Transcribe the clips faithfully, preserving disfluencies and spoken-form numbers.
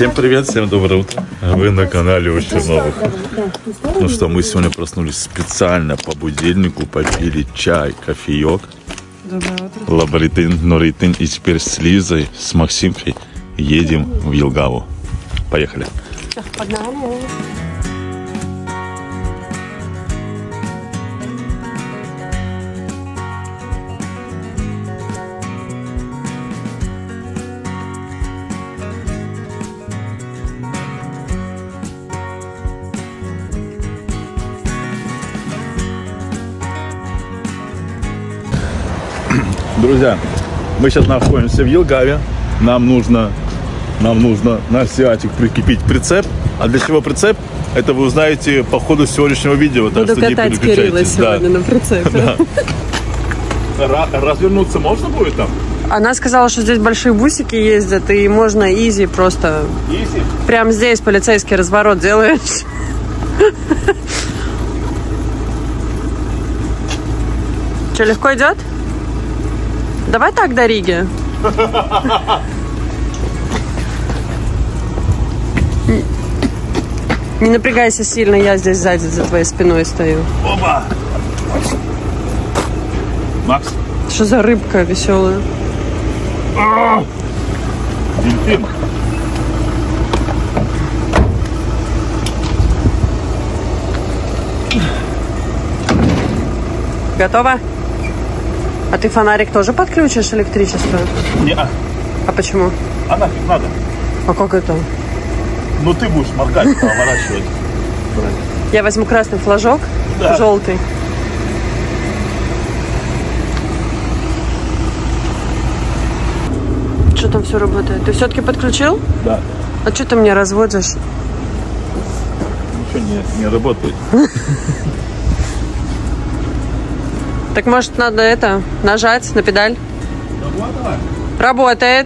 Всем привет, всем доброе утро. Вы на канале Очень Новых. Ну что, мы сегодня проснулись специально по будильнику, попили чай, кофеек. Лабритин, норитин. И теперь с Лизой, с Максимкой едем в Елгаву. Поехали. Погнали. Друзья, мы сейчас находимся в Елгаве. Нам нужно, нам нужно на Сиатик прикрепить прицеп. А для чего прицеп? Это вы узнаете по ходу сегодняшнего видео. Буду так что катать Кирилла сегодня, да, на прицепе. Да. Развернуться можно будет там? Она сказала, что здесь большие бусики ездят, и можно изи просто. Изи? Прямо здесь полицейский разворот делаешь. Что, легко идет? Давай так до Риги. Не, не напрягайся сильно, я здесь сзади за твоей спиной стою. Оба! Макс? Что за рыбка веселая? Дельфин. Готово? А ты фонарик тоже подключишь электричество? Не. -а. А почему? А нафиг надо. А как это? Ну ты будешь моргать, поворачивать. Я возьму красный флажок, да. Желтый. Что там все работает? Ты все-таки подключил? Да. А что ты мне разводишь? Ничего не, не работает. Так может надо это, нажать на педаль? Работает. Работает.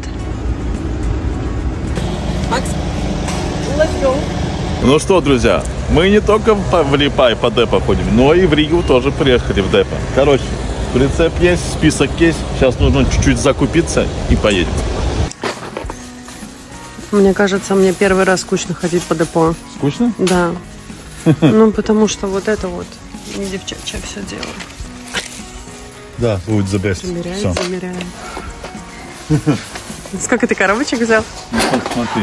Макс, let's go. Ну что, друзья, мы не только в Липай по депо ходим, но и в Ригу тоже приехали в депо. Короче, прицеп есть, список есть. Сейчас нужно чуть-чуть закупиться и поедем. Мне кажется, мне первый раз скучно ходить по депо. Скучно? Да. Ну, потому что вот это вот не девчачье все дело. Да, будет the best. Замеряет, Все. замеряет. Сколько ты коробочек взял? Ну, смотри.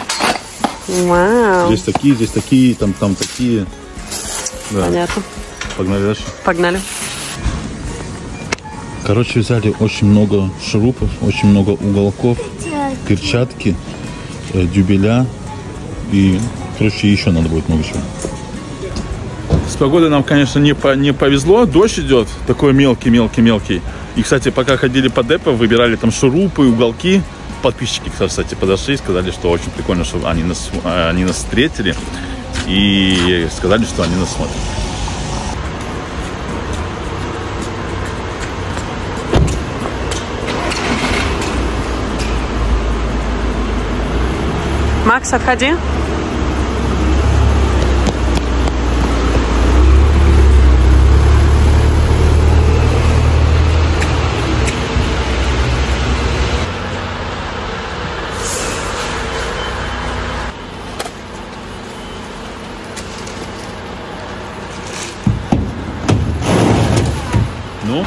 Вау. Здесь такие, здесь такие, там, там такие. Да. Понятно. Погнали дальше. Погнали. Короче, взяли очень много шурупов, очень много уголков, перчатки, э, дюбеля и, короче, еще надо будет много чего. С погодой нам, конечно, не, по, не повезло. Дождь идет, такой мелкий-мелкий-мелкий. И, кстати, пока ходили по депо, выбирали там шурупы, уголки. Подписчики, кстати, подошли и сказали, что очень прикольно, что они нас, они нас встретили. И сказали, что они нас смотрят. Макс, отходи. Ну?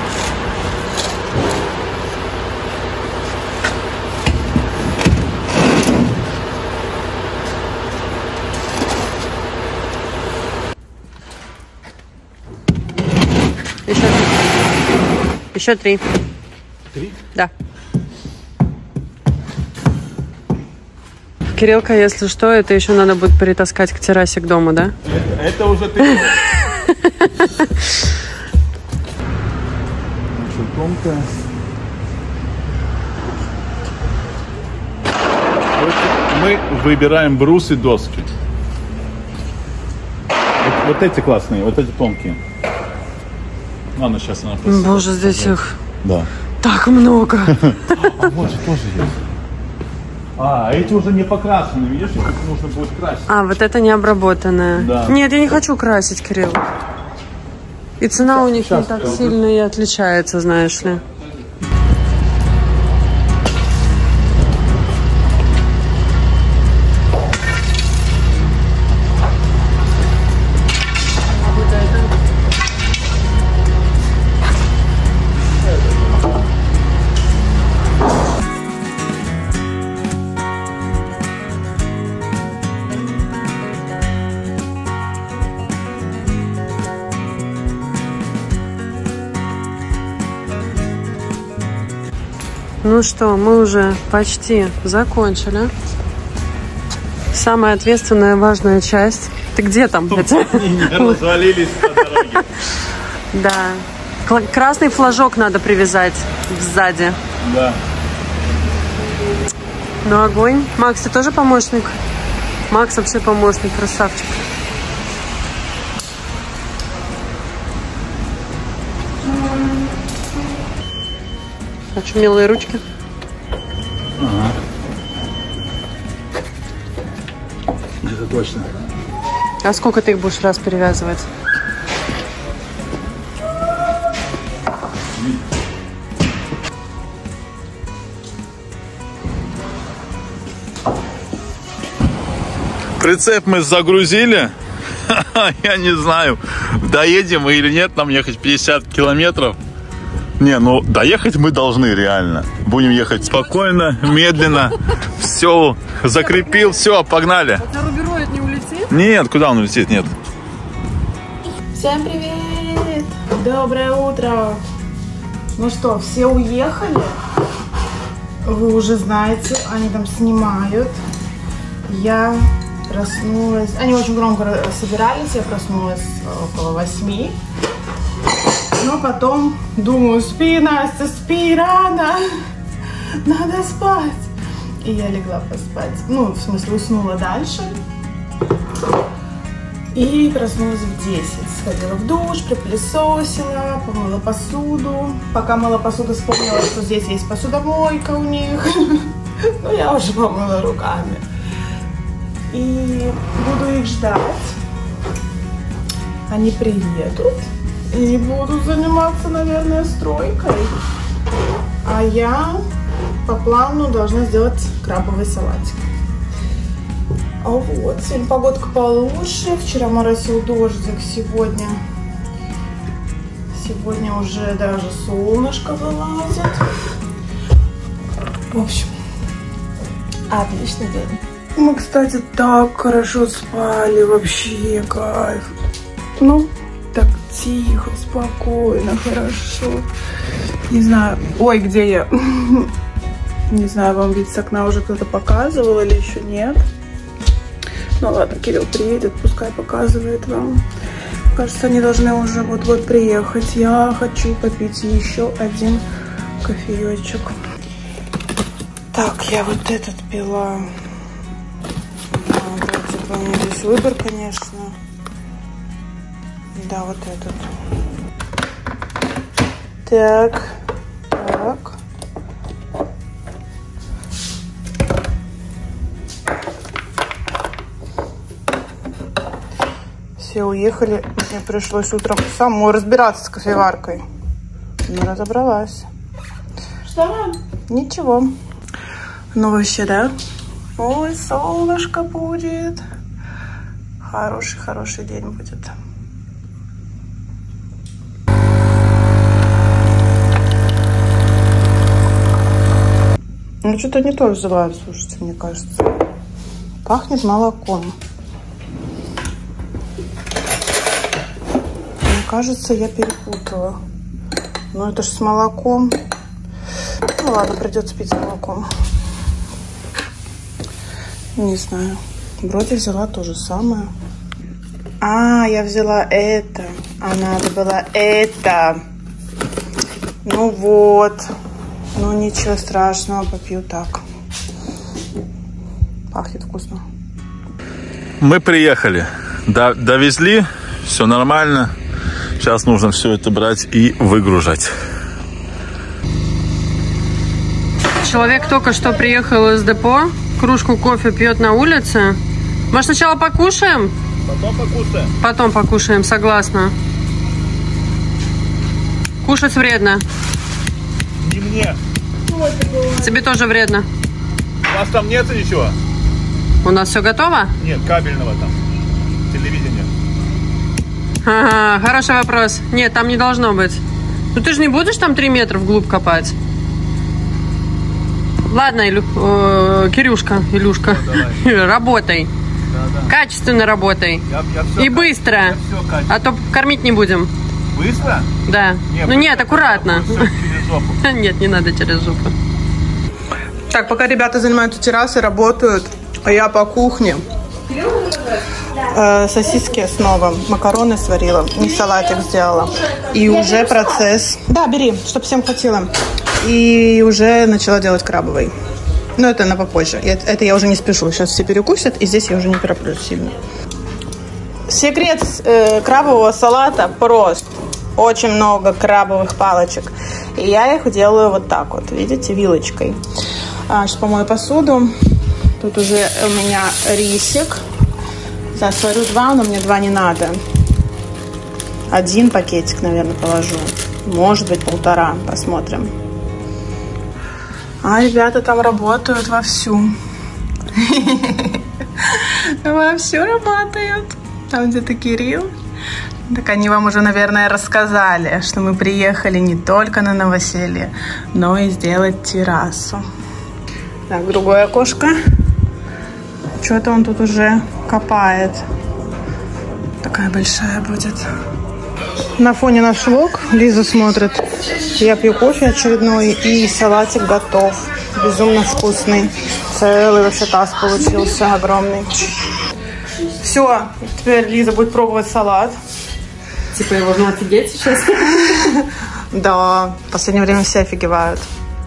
Еще, еще три. Три? Да. Кириллка, если что, это еще надо будет перетаскать к террасе к дому, да? Это, это уже ты. Тонкая. Мы выбираем брус и доски. Вот, вот эти классные, вот эти тонкие. Ладно, сейчас она просто... Боже, здесь их... Да. Так много. А вот же тоже есть. А, эти уже не покрашены, видишь, их нужно будет красить. А, вот это не обработанное. Да. Нет, я не хочу красить, Кирилл. И цена у них Сейчас, не так сейчас. сильно и отличается, знаешь ли. Ну что, мы уже почти закончили. Самая ответственная, важная часть. Ты где там? Развалились по дороге. Да. Красный флажок надо привязать сзади. Да. Ну, огонь. Макс, ты тоже помощник? Макс вообще помощник, красавчик. Очумелые ручки. Ага. Это точно. А сколько ты их будешь раз перевязывать? Прицеп мы загрузили. Я не знаю, доедем мы или нет, нам ехать пятьдесят километров. Не, ну доехать мы должны реально. Будем ехать спокойно, медленно. Все, закрепил, все, погнали. А рубероид не улетит? Нет, куда он улетит, нет. Всем привет! Доброе утро! Ну что, все уехали? Вы уже знаете, они там снимают. Я проснулась... Они очень громко собирались, я проснулась около восьми. Но потом думаю, спи, Настя, спи, рано, надо спать. И я легла поспать, ну, в смысле, уснула дальше. И проснулась в десять. Сходила в душ, припылесосила, помыла посуду. Пока мыла посуду, вспомнила, что здесь есть посудомойка у них. Ну, я уже помыла руками. И буду их ждать. Они приедут. И буду заниматься, наверное, стройкой. А я по плану должна сделать крабовый салатик. А вот, сегодня погодка получше. Вчера моросил дождик, сегодня... Сегодня уже даже солнышко вылазит. В общем, отличный день. Мы, кстати, так хорошо спали, вообще кайф. Ну, так тихо, спокойно, хорошо. Не знаю, ой, где я? Не знаю, вам вид с окна уже кто-то показывал или еще нет. Ну ладно, Кирилл приедет, пускай показывает вам. Кажется, они должны уже вот-вот приехать. Я хочу попить еще один кофеечек. Так, я вот этот пила. Давайте, у меня здесь выбор, конечно. Да, вот этот. Так, так. Все уехали. Мне пришлось утром самой разбираться с кофеваркой. Не разобралась. Что? Ничего. Ну вообще, да? Ой, солнышко будет. Хороший-хороший день будет. Ну, что-то не то взяла, слушайте, мне кажется. Пахнет молоком. Мне кажется, я перепутала. Но это же с молоком. Ну, ладно, придется пить с молоком. Не знаю. Вроде взяла то же самое. А, я взяла это. А надо было это. Ну вот. Ну, ничего страшного, попью так. Пахнет вкусно. Мы приехали, довезли, все нормально. Сейчас нужно все это брать и выгружать. Человек только что приехал из депо, кружку кофе пьет на улице. Может, сначала покушаем? Потом покушаем. Потом покушаем, согласна. Кушать вредно. Не мне. Тебе тоже вредно. У вас там нет ничего? У нас все готово? Нет, кабельного там. Телевидения. Ага, хороший вопрос. Нет, там не должно быть. Ну ты же не будешь там три метра вглубь копать? Ладно, Илю, э, Кирюшка, Илюшка, ну, работай. Да, да. Качественно работай. Я, я все И быстро. А то кормить не будем. Быстро? Да. Не, ну нет, аккуратно. Через жопу. Нет, не надо через жопу. Так, пока ребята занимаются террасой, работают, а я по кухне. Э, сосиски снова, макароны сварила, и салатик сделала. И уже процесс... Да, бери, чтобы всем хватило. И уже начала делать крабовый. Но это на попозже. Это, это я уже не спешу. Сейчас все перекусят, и здесь я уже не тороплюсь сильно. Секрет э, крабового салата прост. Очень много крабовых палочек. И я их делаю вот так вот, видите, вилочкой. А, сейчас помою посуду. Тут уже у меня рисик. Сейчас сварю два, но мне два не надо. Один пакетик, наверное, положу. Может быть, полтора. Посмотрим. А ребята там работают вовсю. Вовсю работают. Там где-то Кирилл. Так они вам уже, наверное, рассказали, что мы приехали не только на новоселье, но и сделать террасу. Так, другое окошко. Что-то он тут уже копает. Такая большая будет. На фоне наш влог. Лиза смотрит. Я пью кофе очередной, и салатик готов. Безумно вкусный. Целый вообще таз получился огромный. Все, теперь Лиза будет пробовать салат. Типа его можно офигеть сейчас? Да, в последнее время все офигевают.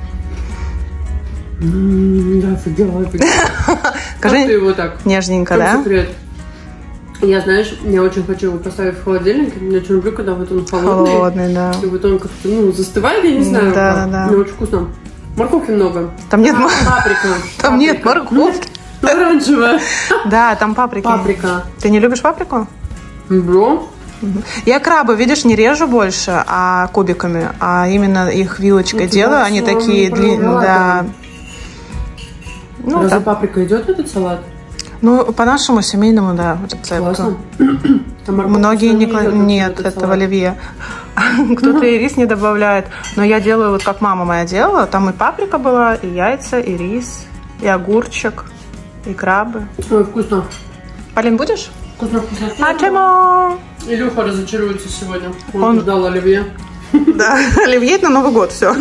Да, офигела, офигела. Как ты его так? Нежненько, да? Секрет. Я, знаешь, я очень хочу его поставить в холодильник. Я очень люблю, когда вот он холодный. Холодный, да. И вот он как-то, ну, застывает, я не знаю. Да, да, да. Мне очень вкусно. Морковки много. Там нет, а, мор... паприка. Там паприка. нет морковки. Ну, оранжевая. Да, там паприки. Паприка. Ты не любишь паприку? Бро. Я крабы, видишь, не режу больше, а кубиками, а именно их вилочкой ну, делаю. Они такие длинные, да. Ну, разве так. Паприка идет в этот салат? Ну, по нашему семейному, да, рецепту. Многие не кладут. Нет, это в оливье. Кто-то и рис не добавляет. Но я делаю вот как мама моя делала. Там и паприка была, и яйца, и рис, и огурчик, и крабы. Ой, вкусно. Полин, будешь? Вкусно, вкусно. А Тима! Илюха разочаруется сегодня. Он, Он... ждал оливье. Да, оливье на Новый год, все.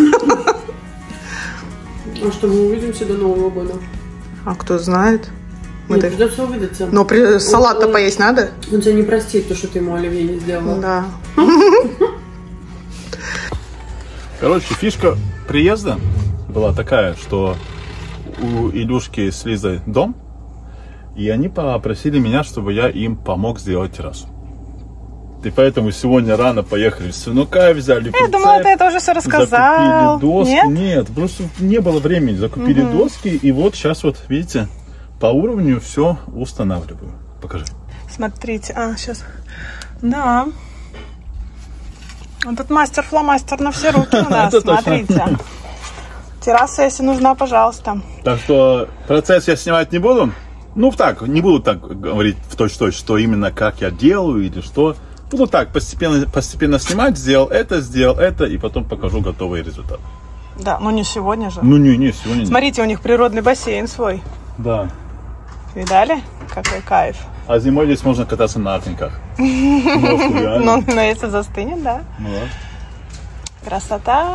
А что, мы увидимся до Нового года? А кто знает? Нет, так... придется увидеться. Но при... салат-то он... поесть надо? Он тебя не простит, то, что ты ему оливье не сделала. Да. Короче, фишка приезда была такая, что у Илюшки с Лизой дом, и они попросили меня, чтобы я им помог сделать террасу. И поэтому сегодня рано поехали в Свинукай, взяли Я прицеп, думала, ты это уже все рассказал. Закупили доски. Нет, Нет просто не было времени. Закупили угу. доски, и вот сейчас вот, видите, по уровню все устанавливаю. Покажи. Смотрите, а, сейчас. Да. Вот тут мастер-фломастер на все руки у нас, смотрите. Терраса, если нужна, пожалуйста. Так что процесс я снимать не буду. Ну так, не буду так говорить в точь-в-точь, что именно как я делаю или что. Буду так, постепенно, постепенно снимать, сделал это, сделал это, и потом покажу готовый результат. Да, но не сегодня же. Ну не, не, сегодня нет. Смотрите, у них природный бассейн свой. Да. Видали? Какой кайф. А зимой здесь можно кататься на аркинках. Ну, но если застынет, да. Ну да. Красота.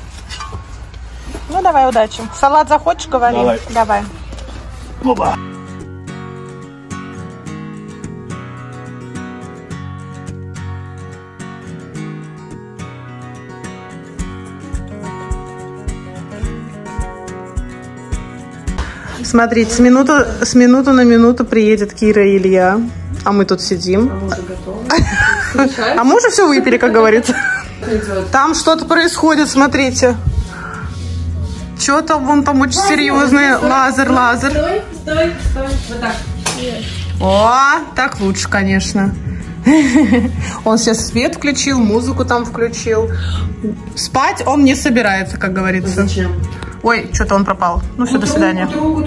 Ну, давай, удачи. Салат захочешь, говори? Давай. Давай. Опа. Смотрите, с минуты, с минуты на минуту приедет Кира и Илья, а мы тут сидим. А мы уже готовы. А мы уже все выпили, как говорится. Там что-то происходит, смотрите. Что-то вон там очень серьезное. Лазер, лазер. Стой, стой, стой. Вот так. О, так лучше, конечно. Он сейчас свет включил, музыку там включил. Спать он не собирается, как говорится. Зачем? Ой, что-то он пропал. Ну все, до свидания.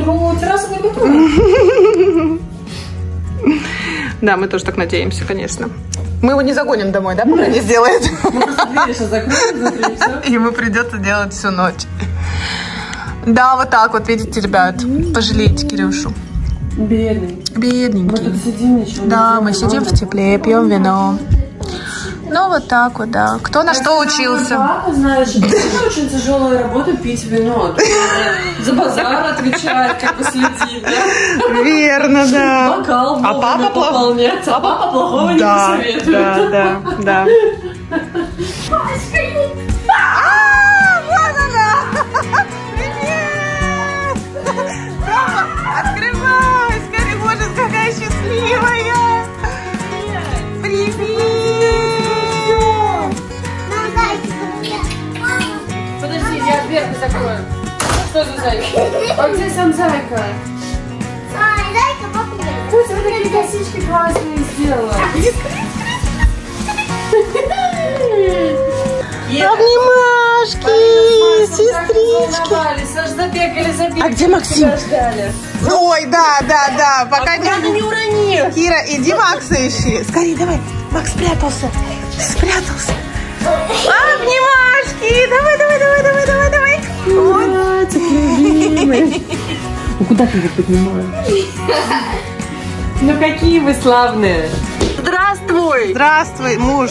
Да, мы тоже так надеемся, конечно. Мы его не загоним домой, да, пока не сделает. И ему придется делать всю ночь. Да, вот так вот, видите, ребят. Пожалейте Кирюшу. Бедный. Бедненький. Мы тут сидим, ничего не Да, делаем, мы сидим надо. в тепле, пьем вино. Ну, вот так вот, да. Кто на что учился. Папа, знаешь, это очень тяжелая работа пить вино. За базар отвечает, как бы следит, да? Верно, да. Бокал а папа пополнять, а папа плохого не посоветует. Да, да, да. А, вот она! Привет! Открывай! Скорее, боже, какая счастливая! Привет! Подожди, я дверку закрою. Что за зайка? А где сам зайка? Зайка, папа. Пусть вы такие косички классные сделала. Обнимашки, сестрички. Саш, забегали, забегали. А где Максим? Ой, да, да, да. Пока не... не урони. Кира, иди Макса ищи. Скорее, давай. Макс спрятался. Спрятался. Обнимашки. Давай, давай, давай, давай, давай, давай. Братик, любимый. Ну куда ты их поднимаешь? Ну какие вы славные. Здравствуй. Здравствуй, муж.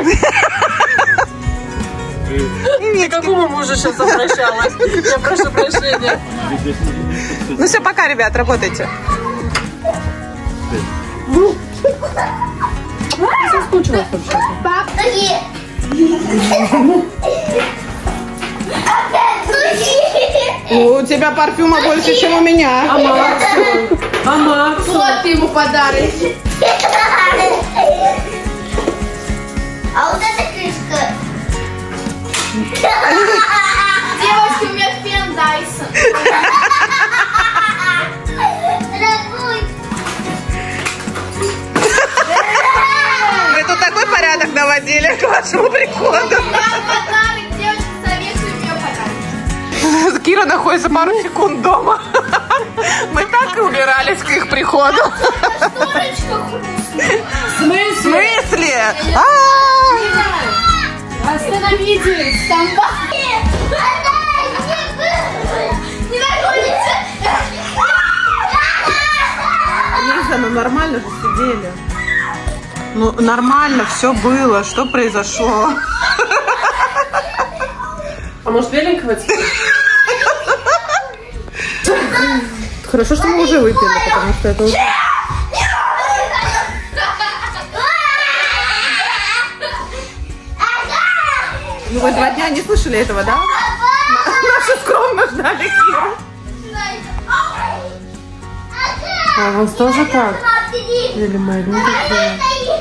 К какому мужу сейчас обращалась? Я прошу прощения. Ну все, пока, ребят, работайте. Я соскучилась вообще-то. Папа, У тебя парфюма больше, чем у меня. А Максу? А Максу? Вот ты ему подарок. а вот эта крышка. Девочки, у меня фен Дайсон. Дорогой. Мы тут такой порядок наводили к вашему приходу. Подарок, девочки, советую мне подарок. Кира находится пару секунд дома. Мы так и убирались к их приходу. Шторочка хрустнула. В смысле? В смысле? Остановитесь! Там не находится. Лиза, ну нормально же сидели. Ну нормально все было. Что произошло? А может беленького цвета? Хорошо, что мы уже выпили, потому что это уже... Ну вы два дня не слышали этого, да? Наши скромно ждали Киру. А у вас тоже так? Или маленькие?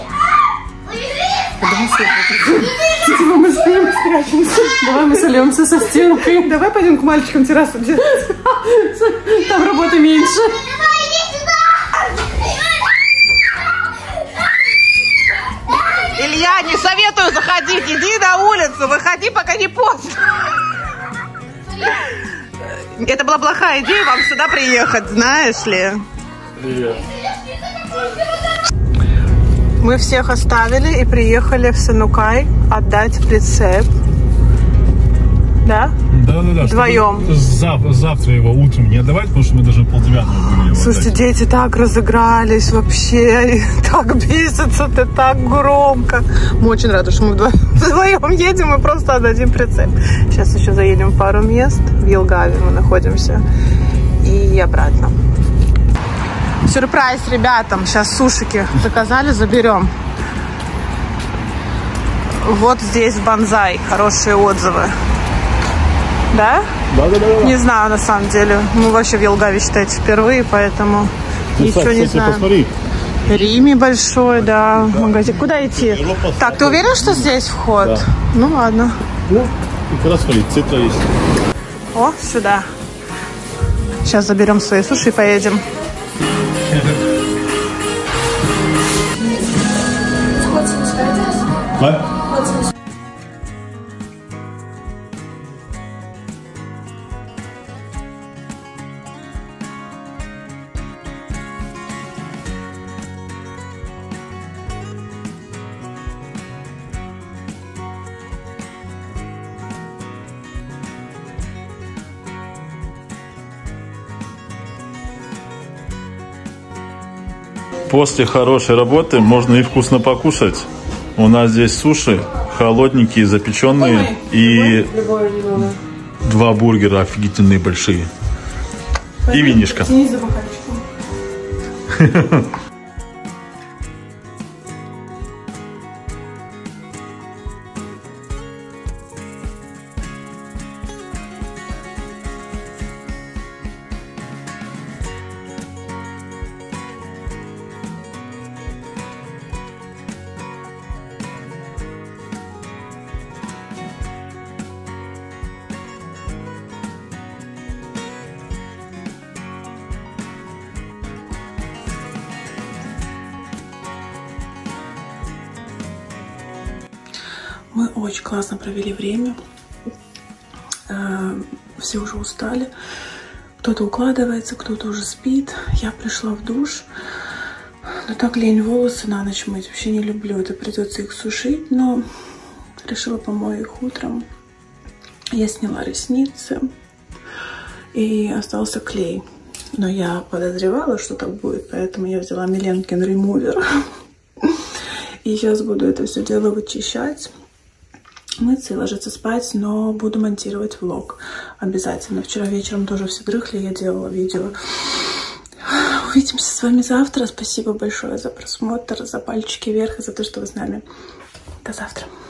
Типа мы с ним спрячемся. Давай мы сольемся со стенкой. Давай пойдем к мальчикам террасу делать. Там работы меньше. Илья, не советую заходить. Иди на улицу, выходи, пока не поздно. Это была плохая идея вам сюда приехать, знаешь ли. Привет. Мы всех оставили и приехали в Санукай отдать прицеп. Да? Да, да, да. Вдвоем. Зав завтра его утром не отдавать, потому что мы должны полдевятого были его Слушайте, отдать. дети так разыгрались вообще, так бесятся, ты так громко. Мы очень рады, что мы вдвоем едем и просто отдадим прицеп. Сейчас еще заедем в пару мест. В Елгаве мы находимся. И обратно. Сюрприз ребятам. Сейчас сушики заказали, заберем. Вот здесь Банзай. Хорошие отзывы. Да? Да, да, да, да. Не знаю, на самом деле. Мы вообще в Елгаве, считайте, впервые, поэтому Ну, ничего кстати, не знаю. посмотри. Риме большой, да, магазин. Куда идти? Европа, Так, ты уверен, что здесь вход? Да. Ну ладно. Ну, и как раз смотри, цитра есть. О, сюда. Сейчас заберем свои суши и поедем. Да? После хорошей работы можно и вкусно покушать. У нас здесь суши, холодненькие, запеченные, и два бургера офигительные большие. И винишко. Мы очень классно провели время. Все уже устали. Кто-то укладывается, кто-то уже спит. Я пришла в душ. Но так лень волосы на ночь мыть. Вообще не люблю. Это придется их сушить. Но решила помою их утром. Я сняла ресницы. И остался клей. Но я подозревала, что так будет. Поэтому я взяла Миленкин ремувер. И сейчас буду это все дело вычищать. Мыться и ложиться спать, но буду монтировать влог обязательно. Вчера вечером тоже все дрыхли, я делала видео. Увидимся с вами завтра. Спасибо большое за просмотр, за пальчики вверх и за то, что вы с нами. До завтра.